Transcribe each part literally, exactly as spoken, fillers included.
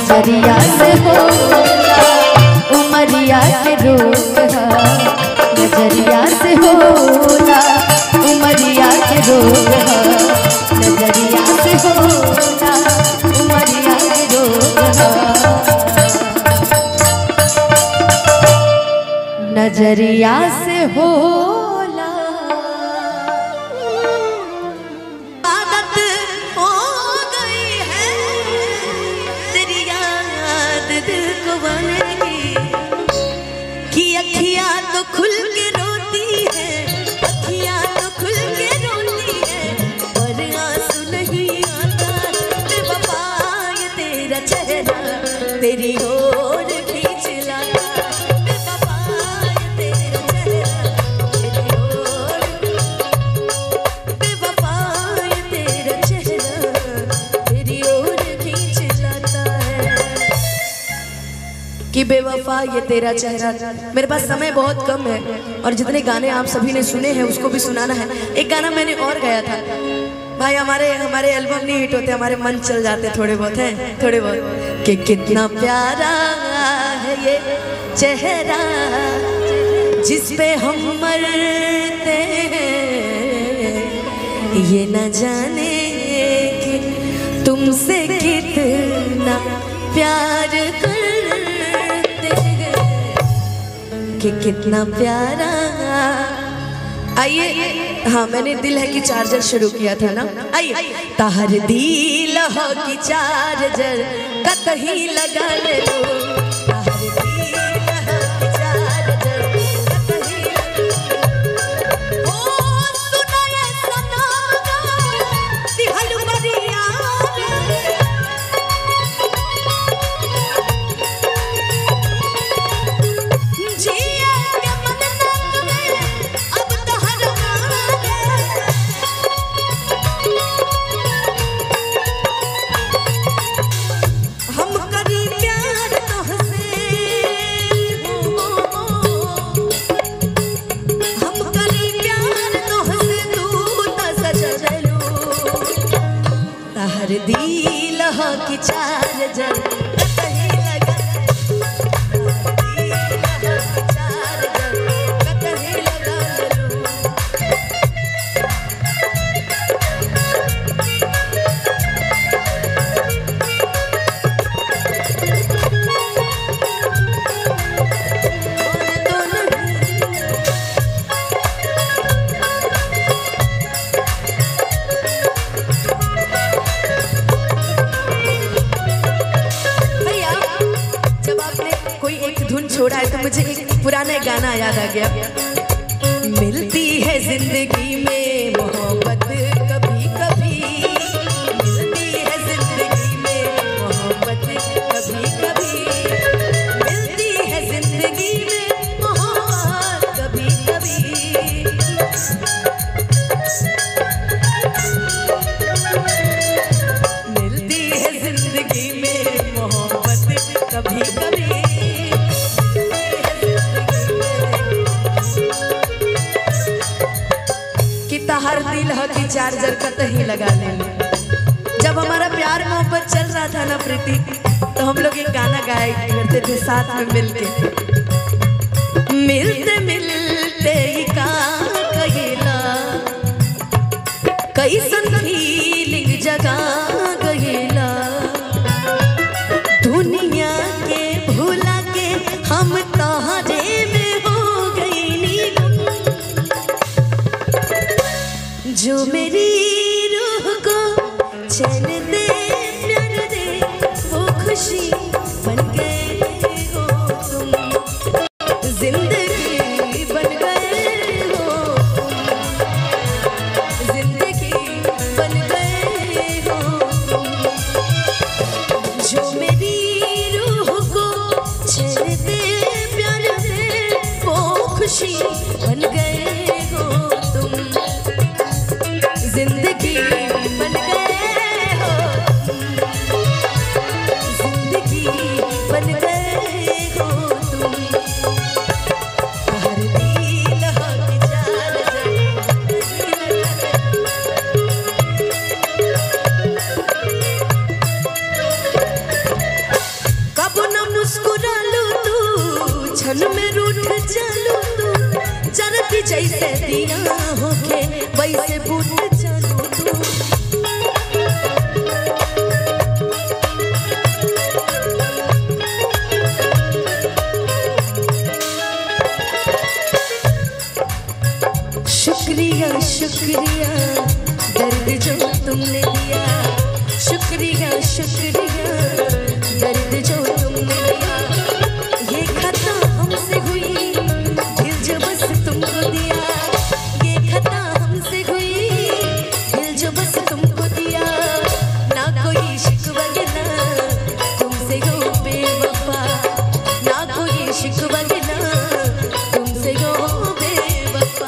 नजरिया से होला उमरिया के रोग नजरिया से होला उमरिया के रोग नजरिया से होला उमरिया के रोग नजरिया से होला आदत हो गई है तेरी याद दिल को बनेगी कि अखियां तो खुल के रोती है अखियां तो खुल के रोती है पर आंसू नहीं आता बेवफा ये तेरा चेहरा तेरी ओर खींच लाता बेवफा ये तेरा चेहरा तेरी ओर बेवफा ये तेरा चेहरा तेरी ओर खींच लाता है कि बेवफा ये तेरा चेहरा। मेरे पास समय बहुत कम है और जितने गाने आप सभी ने सुने हैं उसको भी सुनाना है। एक गाना मैंने और गाया था भाई, हमारे हमारे एल्बम नहीं हिट होते, हमारे मन चल जाते थोड़े बहुत हैं थोड़े बहुत कि कितना प्यारा है ये चेहरा जिस पे हम मरते हैं ये न जाने कि तुमसे कितना प्यार करते हैं कि कितना प्यारा। आइए, हाँ मैंने दिल है कि चार्जर शुरू किया था ना। आइए, ताहर दिल हो कि चार्जर कतही लगा ले लो ताहर दिल हो कि चार्जर कतही लगा ओ सुना ये सनम दिहल बरिया दिल हो कि चार्जर कतही लगा दिल हो कि चार्जर कतही लगा छोड़ा है तो मुझे एक पुराना गाना याद आ गया। मिलती है जिंदगी में मोहब्बत कभी कभी मिलती है जिंदगी में मोहब्बत कभी कभी मिलती है जिंदगी में मोहब्बत कभी कभी मिलती है जिंदगी में मोहब्बत कभी कभी हर दिल हो कि चार्जर कतही लगा ले। जब हमारा प्यार मोहब्बत चल रहा था ना प्रीति, तो हम लोग एक गाना गाया करते थे साथ में मिलके। मिलते मिलते ही का कहिला कैसन फीलिंग जगा गहिला दुनिया के भूला के हम तोहरे में हो गई जो मेरी रूह को चैन दे प्यार दे वो खुशी बन गए हो तुम जिंदगी बन गए हो जिंदगी बन गए हो मुस्कुरा लू तू, क्षण में रूठ चलू तू, जरती जैसे दिया होके वैसे बूट चलू तू। शुक्रिया शुक्रिया दर्द जो तुमने दिया, शुक्रिया शुक्रिया दर्द जो तुमने दिया। ये खता हमसे हुई दिल जो बस तुमको दिया, ये खता हमसे हुई दिल जो बस तुमको दिया। ना कोई शिकवा ना तुमसे हो बेवफा, ना कोई शिकवा ना तुमसे हो बेवफा।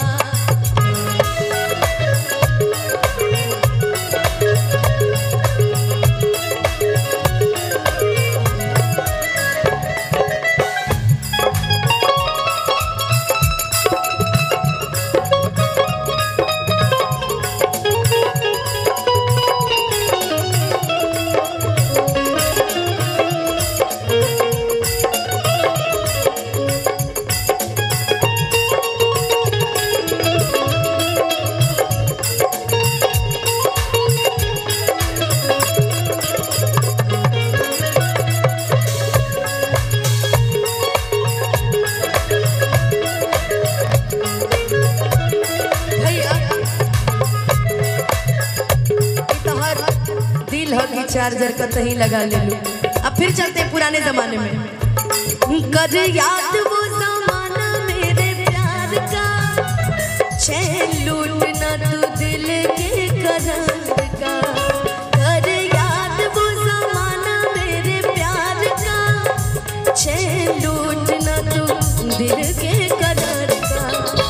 चार्जर का तही लगा ले लूं। अब फिर चलते हैं पुराने जमाने में। कर याद वो जमाना मेरे प्यार का, चैन लूटना तू दिल के करार का। कर याद वो जमाना मेरे प्यार का, चैन लूटना तू दिल के करार का।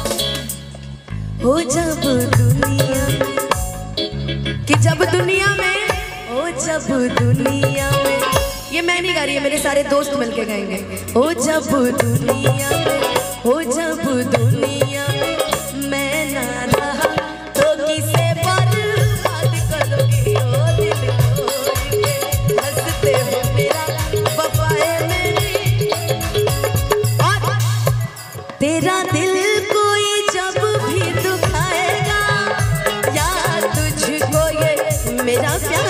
हो जब दुनिया कि जब दुनिया में ओ जब दुनिया में, ये मैं नहीं गा रही है, मेरे सारे दोस्त मिलके गाएंगे। ओ जब दुनिया में, ओ जब दुनिया में मैं ना रहा तो किसे बर्बाद करोगे। ओ दिल तोड़ के हंसते हो मेरा वफाए मेरी, और तेरा दिल कोई जब भी दुखाएगा, याद तुझको ये मेरा प्यार।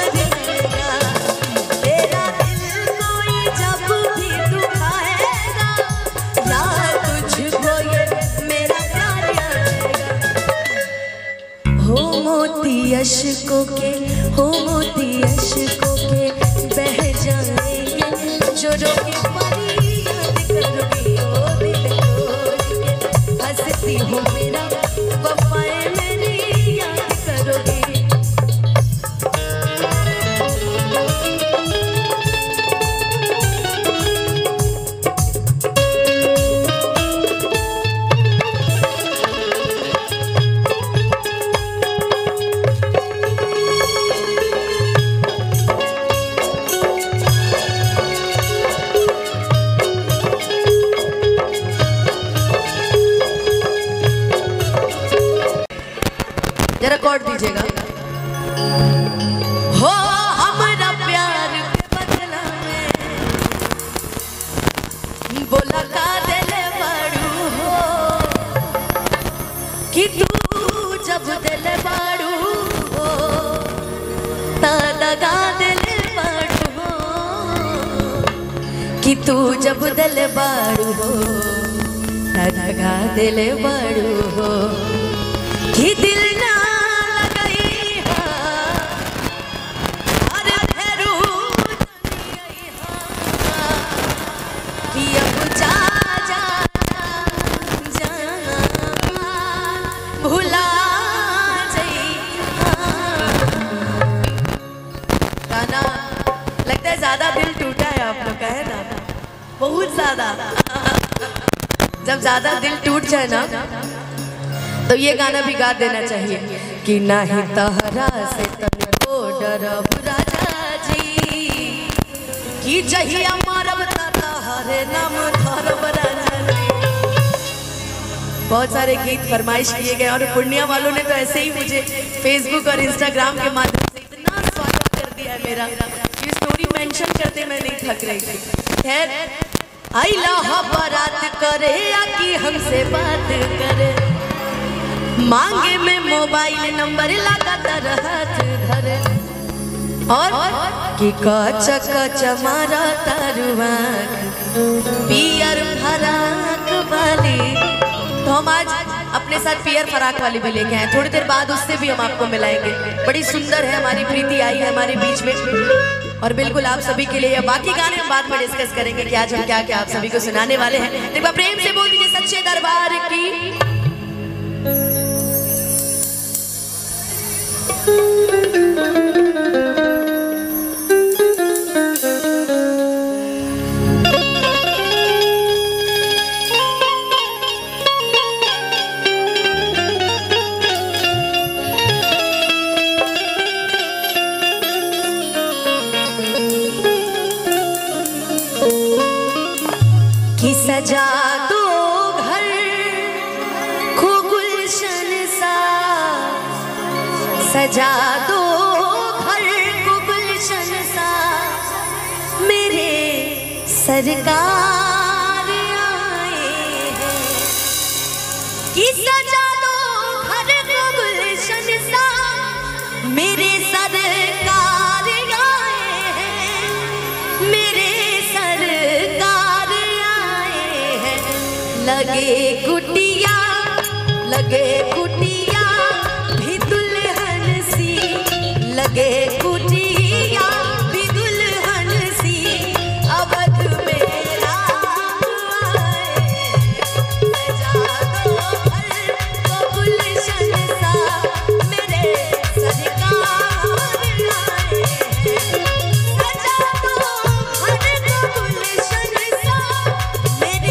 अशकों के हो मोती अशकों के बह जाएंगे, जो रोके पानी याद करोगे। ओ दिल तोड़ के हंसती हो मेरा वफाए मेरी याद करोगे। जरा कॉर्ड दीजिएगा। हो हमारा प्यार के बदला में बोला का दिले बाड़ू हो, कि तू जब दिले बाड़ू हो ता दगा दिले बाड़ू हो, कि तू जब दिले बाड़ू हो ता दगा दिले बाड़ू हो। कि दिल ना ज्यादा दिल टूटा है आप लोग का, है ना, बहुत ज्यादा। जब ज्यादा दिल टूट जाए ना तो ये गाना भी गा देना चाहिए कि नाही तहरा से तनको डरब राजा जी, कि जहिया मारब तहरे नाम धरब राजा जी। बहुत सारे गीत फरमाइश किए गए और पूर्णिया वालों ने तो ऐसे ही मुझे फेसबुक और इंस्टाग्राम के माध्यम से इतना स्वागत कर दिया है मेरा, ये स्टोरी मेंशन करते मैं नहीं थक रही थी। खैर आइला हा बारात करे आकी हमसे बात करे, मांगे में मोबाइल नंबर लगातार हाथ धरे, और कि कच कच मारा तारुआ पियर फराक वाली। तो हम आज अपने साथ पियर फराक वाली भी लेके आए, थोड़ी देर बाद उससे भी हम आपको मिलाएंगे। बड़ी सुंदर है हमारी प्रीति, आई है हमारे बीच में, और बिल्कुल आप सभी के लिए। बाकी गाने हम बाद में डिस्कस करेंगे कि आज हम क्या क्या आप सभी को सुनाने वाले हैं। एक बार प्रेम से बोल दीजिए सच्चे दरबार की। कि सजा दो घर खो गुलशन सा, सजा दो घर को गुलशन सा, मेरे सरकार आए हैं। कि सजा दो घर को गुलशन सा, मेरे सरकार आए हैं, मेरे सरकार लगे कुटिया, लगे कुटिया भी दुल्हन सी, लगे कुटिया भी दुल्हन सी, अवध में राम आए। सजा दो घर को गुलशन सा, मेरे सरकार आए हैं। सजा दो घर को गुलशन सा, मेरे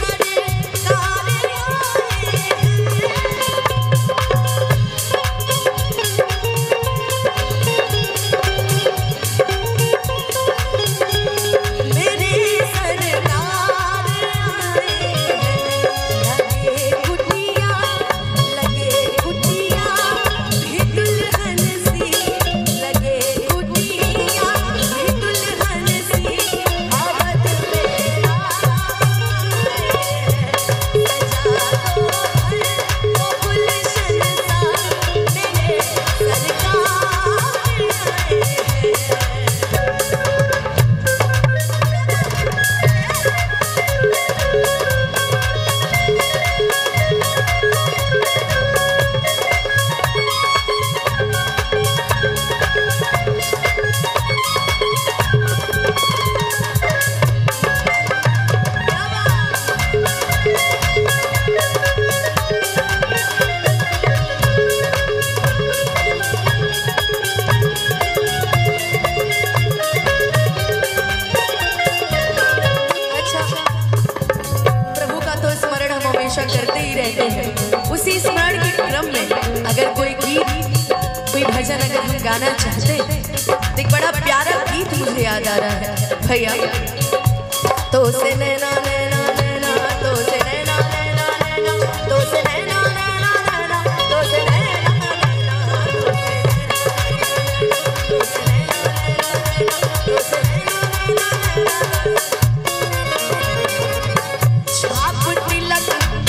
करते ही रहते हैं। उसी स्मरण के क्रम में अगर कोई गीत, कोई भजन अगर हम गाना चाहते हैं, तो एक बड़ा प्यारा गीत मुझे याद आ रहा है भैया। तो से नैना नैना नैना, तो से नैना नैना नैना, तो से नैना नैना नैना, तो से नैना नैना, तो से नैना नैना, तो से नैना नैना, छाप तिलक,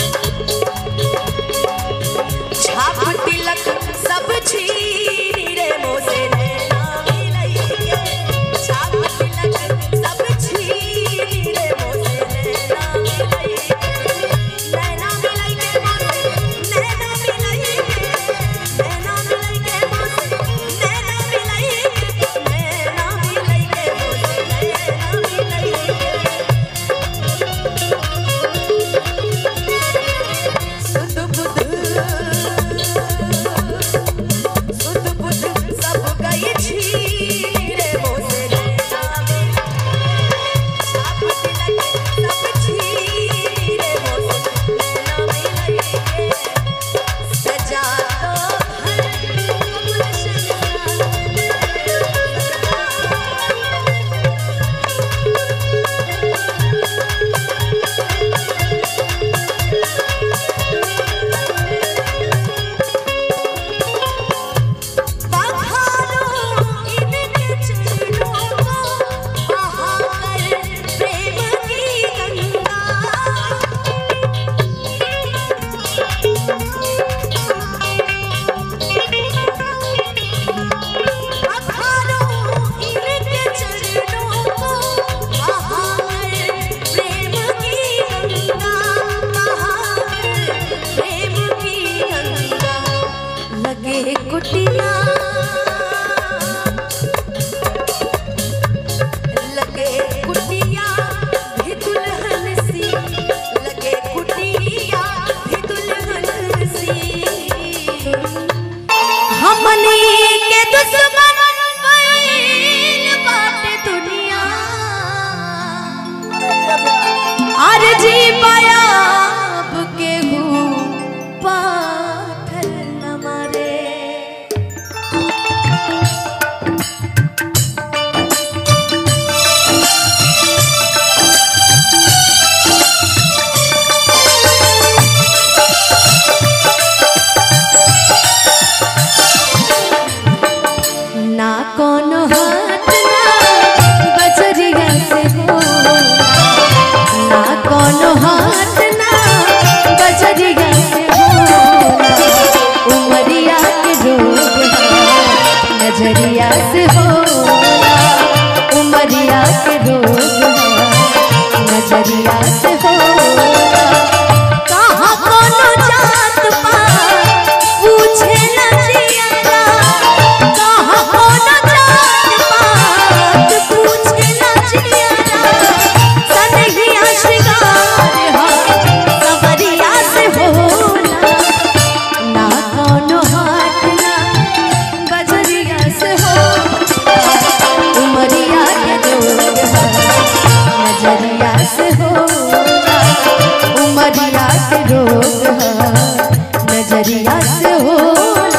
छाप तिलक सब छीनी रे मोसे नैना मिलइए, छाप तिलक सब छीनी रे मोसे नैना नजरिया से होला। कहाँ कोनो जात पात पूछे न जियारा, कहाँ कोनो जात पात पूछे न जियारा। सनहिया श्रृंगार हा सवरिया से होला, ना कोनो हाट ना बजरिया से होला। उमरिया के जोग हा नजरिया से होला, उमरिया के रोग हा नजरिया से होला।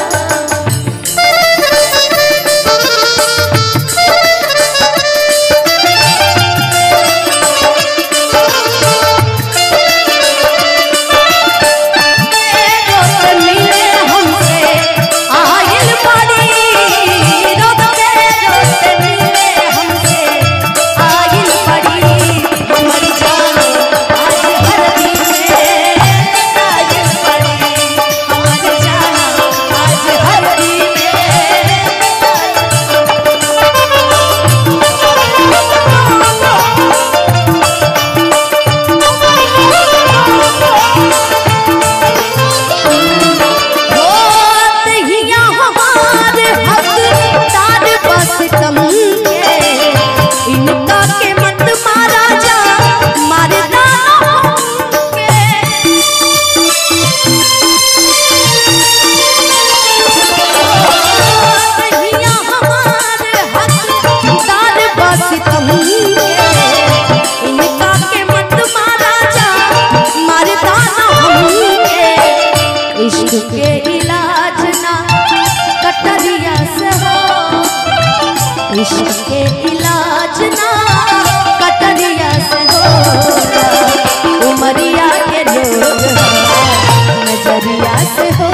के इलाज ना कटरिया से हो, इश्क के इलाज ना कटरिया से हो। उमरिया के रोग नजरिया से हो,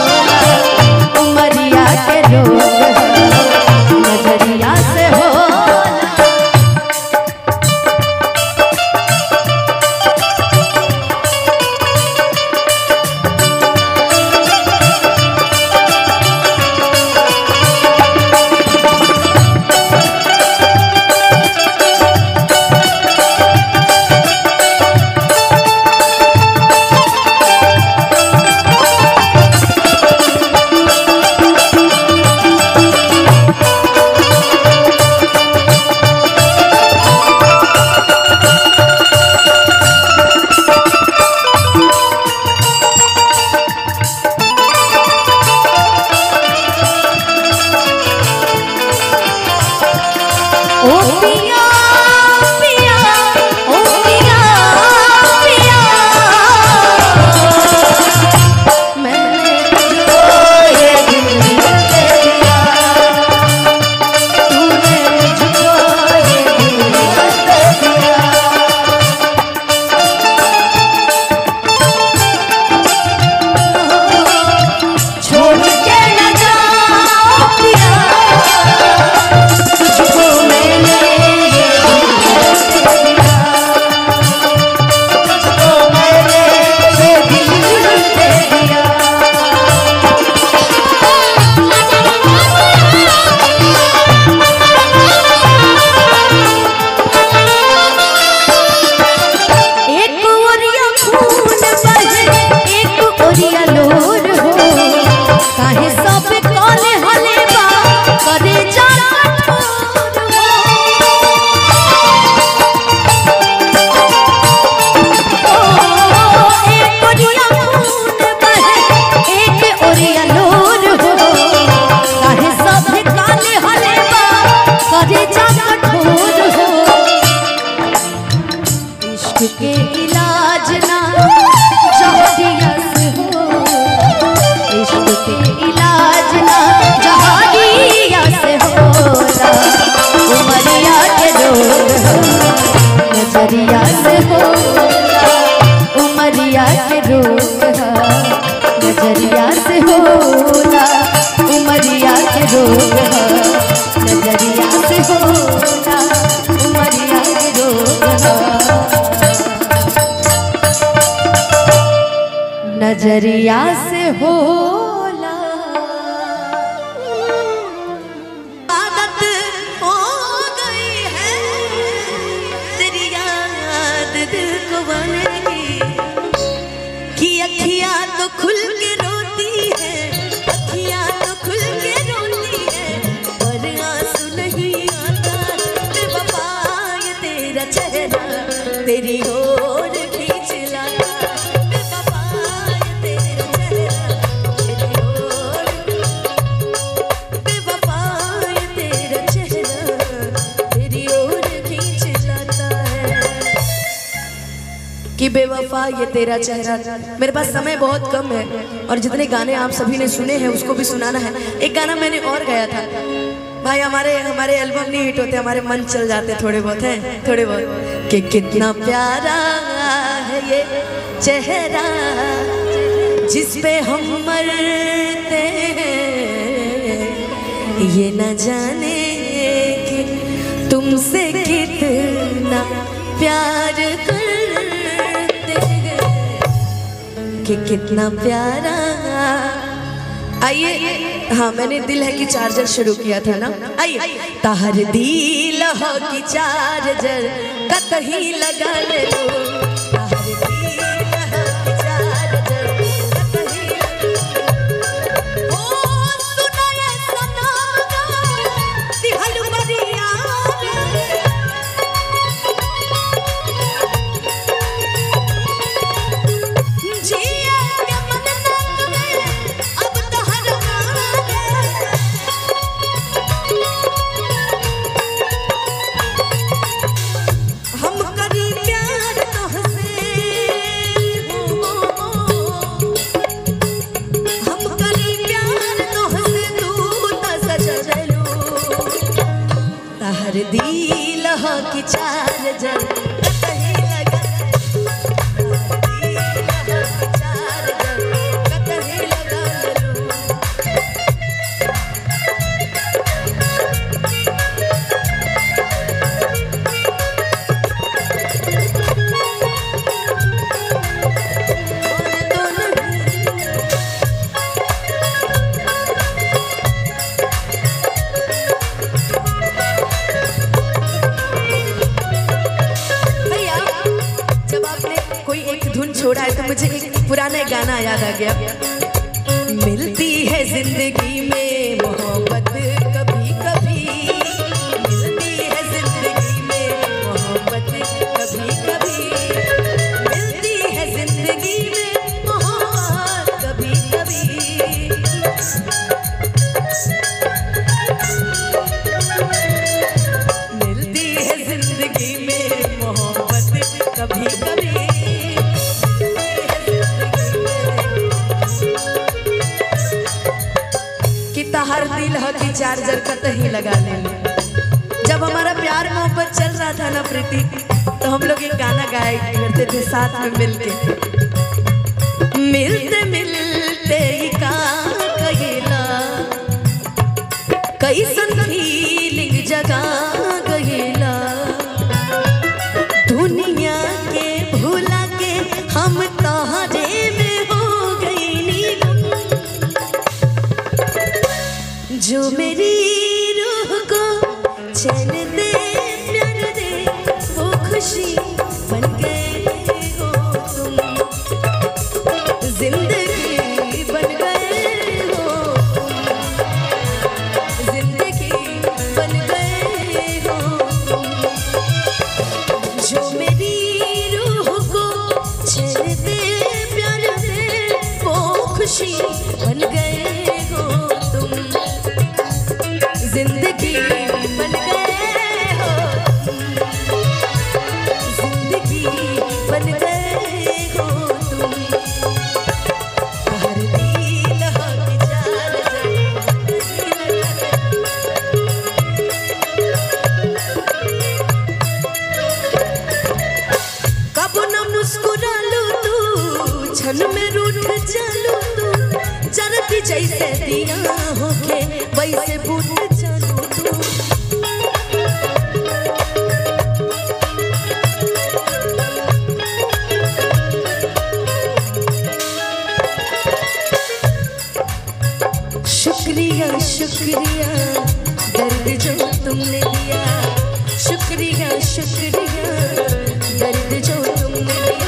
उमरिया के रोग नजरिया से हो। ओ पिया पिया ओ पिया पिया, मैंने तुझको ये दिल दे दिया, तूने मुझको ये दिल दे दिया। छोड़ के न जाओ पिया, तुझको मैंने ये दिल दे दिया, तुझको मैंने ये दिल दे दिया। एक ओरिया खून बहे, एक ओरिया लोर हो, काहे सब कौले हले बा करे जा कठोर हो। एक ओरिया खून बहे, एक ओरिया लोर हो, काहे सब कौले हले बा करे जा कठोर हो। इश्क के इलाज ना जहरिया से हो, इश्क के इलाज ना जहरिया से होला। उमरिया के रोग नजरिया से होला, उमरिया के रोग नजरिया से होला, उमरिया के रोग नजरिया से होला, उमरिया के रोग नजरिया से होला। आदत हो गई है तेरी याद दिल को भगवान की कि अखियां तो खुल के रोती है, अखियां तो खुल के रोती है, पर आंसू नहीं आता। बेवफा ये तेरा चेहरा तेरी ओर खींच लाता। बेवफा ये तेरा चेहरा तेरी ओर, बेवफा ये तेरा चेहरा तेरी ओर खींच लाता है। कि बेवफा ये तेरा चेहरा। मेरे पास समय बहुत कम है और जितने गाने आप सभी ने सुने हैं उसको भी सुनाना है। एक गाना मैंने और गाया था भाई, हमारे हमारे एल्बम नहीं हिट होते, हमारे मन चल जाते थोड़े बहुत हैं, थोड़े बहुत। कि कितना प्यारा है ये चेहरा जिस पे हम मरते हैं, ये न जाने कि तुमसे कितना प्यार करते हैं, कि कितना प्यारा। आइए, हाँ मैंने दिल है कि चार्जर शुरू किया था ना। आइए, ताहर दिल हो कि चार्जर कतही लगा ले लो, ताहर दिल हो कि चार्जर कतही लगा लो। ओ सुना ये सनम दिहल बरिया जिया के मन में अब तो हर हम करी प्यार तोहसे, हम करी प्यार तोहसे, तू तो सजलू। ताहर दिल हो कि चार्जर कतही लगा, ताहर दिल हो कि चार्जर कतही लगा लू। भैया, जब आपने कोई एक धुन छोड़ा है तो मुझे एक पुराना गाना याद आ गया। मिलती है जिंदगी में मोहब्बत कभी कभी, मिलती है जिंदगी में मोहब्बत कभी कभी, मिलती है जिंदगी में मोहब्बत कभी कभी। मिलती है जिंदगी में मोहब्बत कभी कभी, कि ताहर दिल हो कि चार्जर कतही लगा ले। जब हमारा प्यार मोहब्बत चल रहा था ना प्रीति, तो हम लोग एक गाना गाया करते थे साथ में मिलके। मिलते मिलते ही का कहिला, कैसन फीलिंग जगा गहिला, दुनिया के भुला के हम तोहरे में हो गईनी गुम। जो मेरी रूह को चैन दे प्यार दे, वो खुशी बन गए हो तुम, जिंदगी बन गए हो तुम, जिंदगी बन गए हो तुम। जो मेरी रूह को चैन दे प्यार दे, वो खुशी बन गए हो तुम, जिंदगी बन गए हो तुम, जिंदगी बन गए हो तुम। ताहर दिल हो कि चार्जर कब न मुस्कुरा लू तू, क्षण में रूठ चलू तू, जरती जैसे दिया होके वैसे बूट चलू तू। शुक्रिया शुक्रिया दर्द जो तुमने दिया, शुक्रिया शुक्रिया दर्द जो तुमने दिया।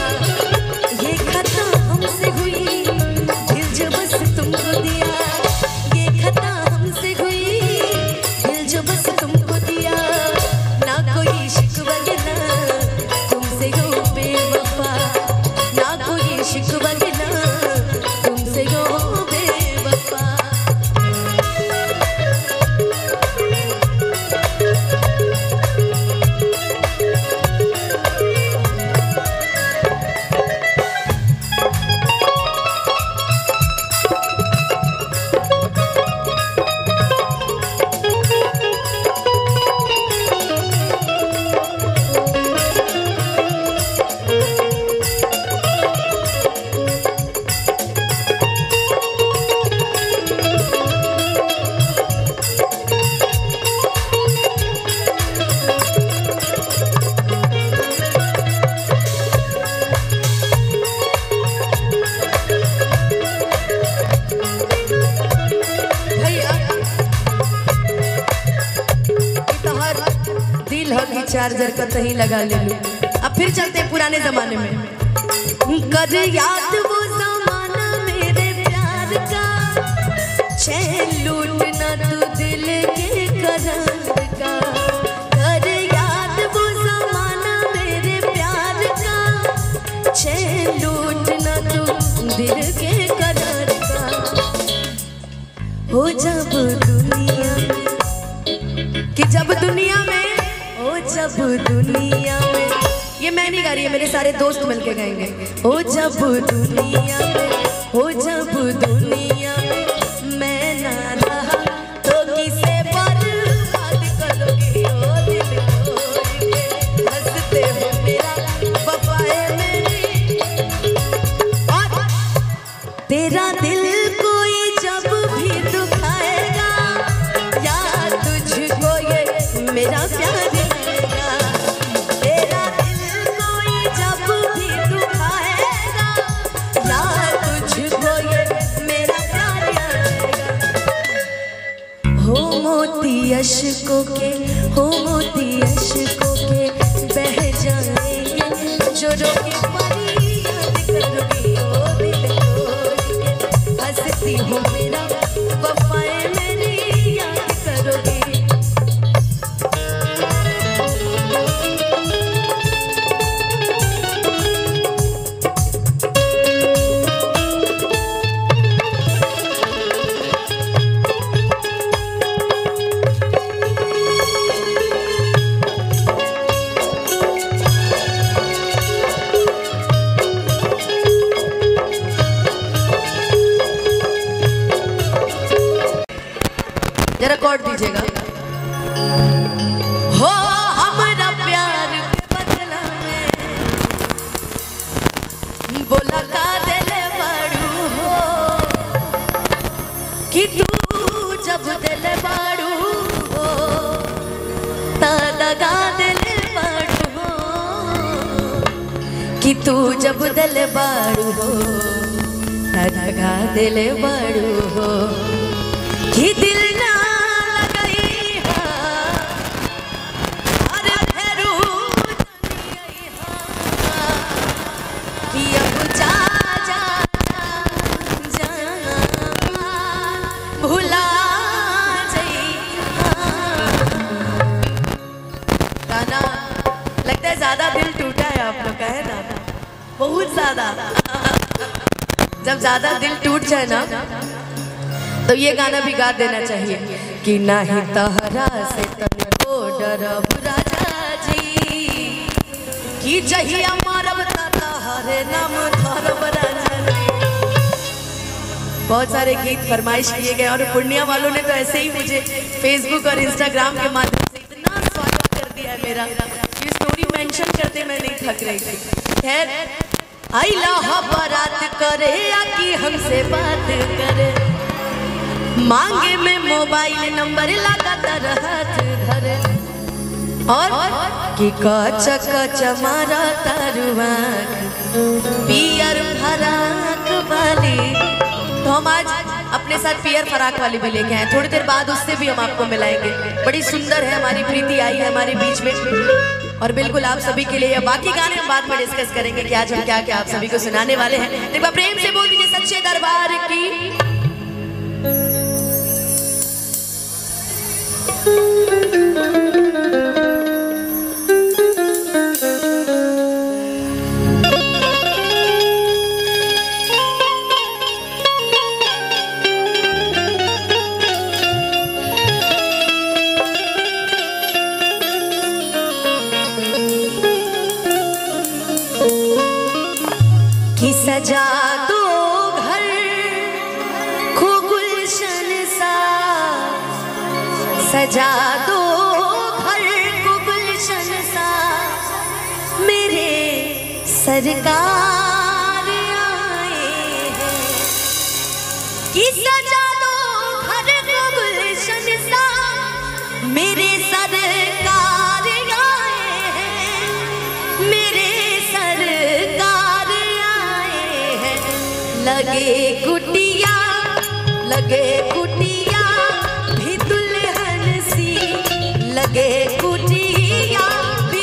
चार्जर का कहीं लगा ले लूं। अब फिर चलते हैं पुराने जमाने में। कर याद वो जमाना मेरे प्यार का, चैन लूटना तू दिल के करार का। कर याद वो जमाना मेरे प्यार का, चैन लूटना तू दिल के करार का। हो जब दुनिया में, कि जब दुनिया में, हो जब दुनिया में, ये मैं नहीं गा रही है, मेरे सारे दोस्त मिलके गाएंगे। हो जब दुनिया में, हो जब दुनिया में मैं ना रहा तो किसे बर्बाद करोगे ओ दिल तोड़ के। हंसते हो मेरा वफाए मेरी, और तेरा दिल कोई जब भी दुखाएगा, याद तुझको ये मेरा प्यार रहेगा। तेरा दिल कोई जब भी दुखाएगा, याद तुझको ये मेरा प्यार रहेगा। हो मोती अश्कों के, हो मोती अश्कों के बह जाएंगे, जो रोके परी याद करोगी ओ दिल तोड़ के। हंसती हो मेरा वफाए मेरी याद करोगी। जरा कॉर्ड दीजिएगा। हो हमारा प्यार के बदला में बोला का दिल बाड़ू हो, कि तू जब दिल बाड़ू हो ता दगा दिल बाड़ू हो, कि तू जब दिल बाड़ू हो ता दगा दिल बाड़ू हो। कि दिल ना ज्यादा दिल टूटा है आप लोग का, है ना, बहुत ज्यादा। जब ज्यादा दिल टूट जाए ना तो ये गाना भी गा देना चाहिए कि नाही तहरा से तनिको डरब राजा जी, कि जहिया मारब तहरे नाम धरब राजा जी। बहुत सारे गीत फरमाइश किए गए और पूर्णिया वालों ने तो ऐसे ही मुझे फेसबुक और इंस्टाग्राम के माध्यम से इतना स्वागत कर दिया है मेरा, स्टोरी मेंशन करते मैं नहीं थक रही थी। खैर आइला बारात करे या कि हमसे बात करे, मांगे में मोबाइल नंबर लगातार हाथ धरे, और कि कच कच मारा तारुआ पियर फराक वाली। तो हम आज अपने साथ पियर फराक वाली भी लेके आए, थोड़ी देर बाद उससे भी हम आपको मिलाएंगे। बड़ी सुंदर है, हमारी प्रीति आई है हमारे बीच में, और बिल्कुल आप सभी के लिए। बाकी गाने हम बाद में डिस्कस करेंगे कि आज हम क्या क्या आप सभी को सुनाने वाले हैं। एक बार प्रेम से बोल दीजिए सच्चे दरबार की। कि सजा दो घर को गुलशन सा, सजा दो घर को गुलशन सा, मेरे सरकार आए हैं। कि सजा दो घर को गुलशन सा, मेरे सरकार आए हैं, मेरे सरकार आए हैं। लगे कुटिया, लगे कुटिया भी दुल्हन सी, लगे कुटिया भी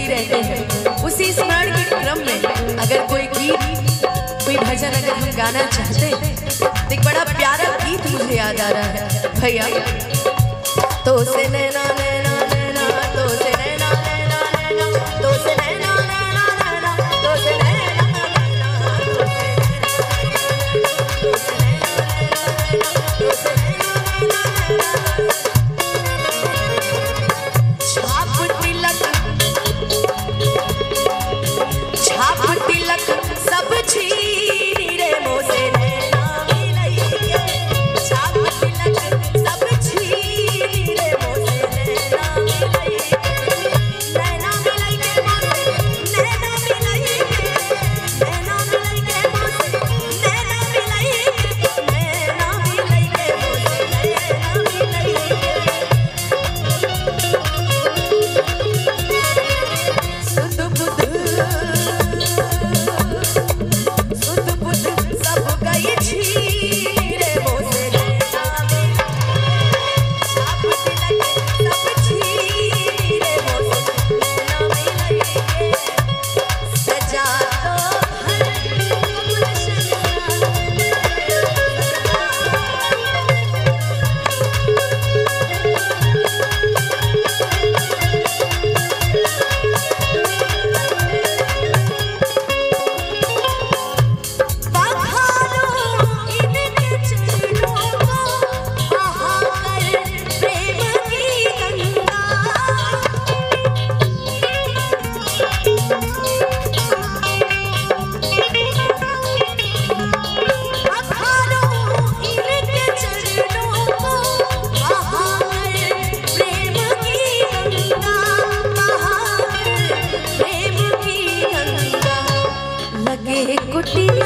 ही रहते हैं। उसी स्मरण के क्रम में अगर कोई गीत, कोई भजन अगर हम गाना चाहते हैं, एक बड़ा प्यारा गीत मुझे याद आ रहा है भैया। तो से नैना नैना नैना, तो से नैना नैना नैना, तो से नैना नैना नैना, तो से नैना नैना, तो से छाप तिलक, छाप तिलक सब छीनी रे मोसे नैना मिलई के, छाप तिलक सब छीनी रे मोसे नैना मिलई के, नैना मिलई के मोसे नैना मिलई के, नैना मिलई के मोसे नैना मिलई के, नैना मिलई के मोसे नैना मिलई के। सुध बुध सुध बुध सब गई छीनी रे मोसे नैना मिलई, छाप तिलक सब छीनी रे मोसे नैना मिलई के, सजा तो भर गुलशन पखारो इनके चरणों को, बहाकर प्रेम की गंगा, पखारो इनके चरणों को, बहाकर प्रेम की गंगा, बहाकर प्रेम की गंगा। लगे कुटिया,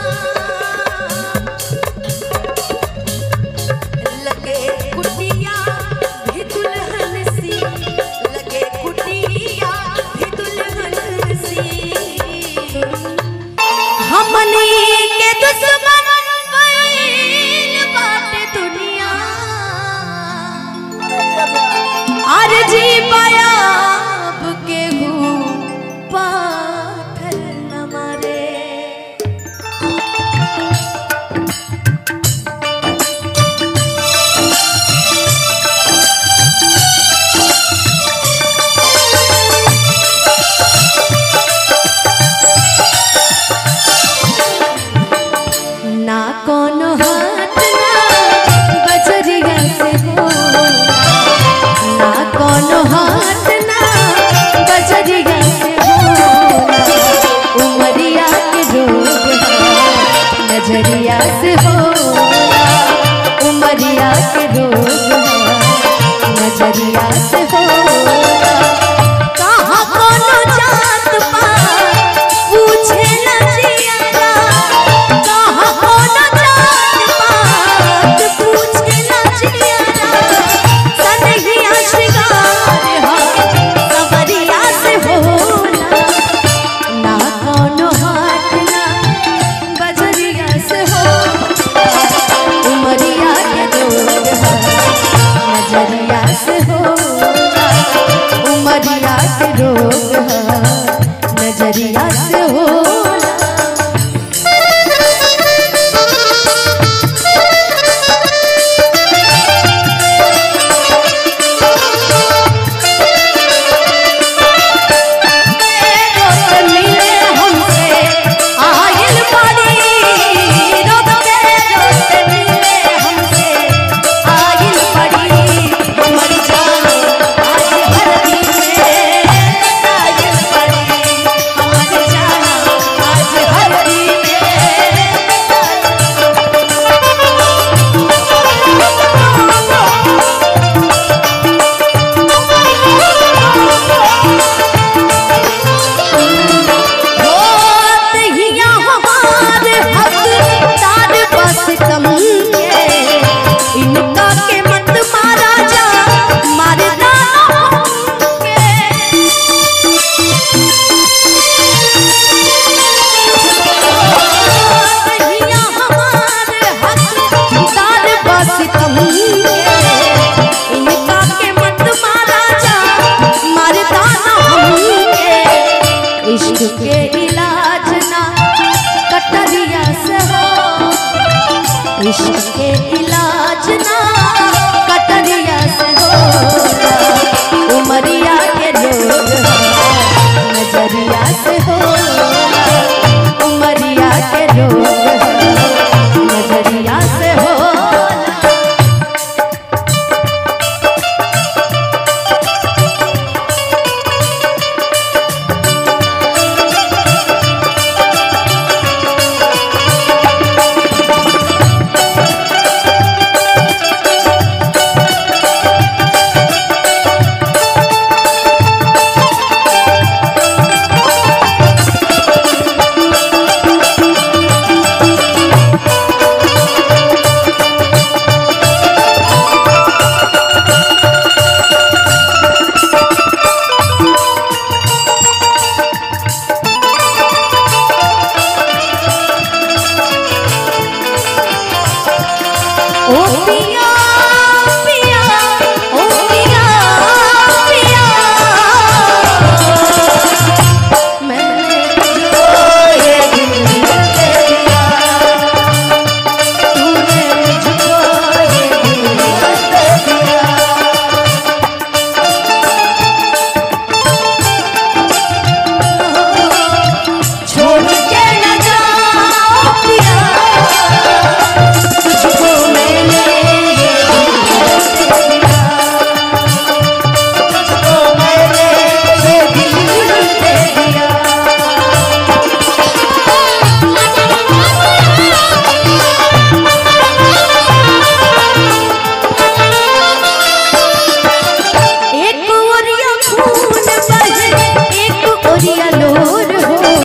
लगे कुटिया भी दुल्हन सी, लगे कुटिया भी दुल्हन सी, हमनी के दुश्मन बन बाटे दुनिया, अरे जी पाया अब केहू पाथर न मारे। ना कोनो हाथ ना बजरिया से हो, ना कोनो हाथ ना बजरिया से हो, उमरिया के रोग नजरिया से हो, उमरिया के रोग नजरिया से हो। कहाँ कोनो जात पात पूछे न जियारा, कहाँ कोनो जात पात पूछे न जियारा, सनहिया श्रृंगार हो सवरिया से होला, ना कोनो हाथ ना बजरिया से हो, उमरिया के रोग नजरिया से होला, उमरिया के रोग नजरिया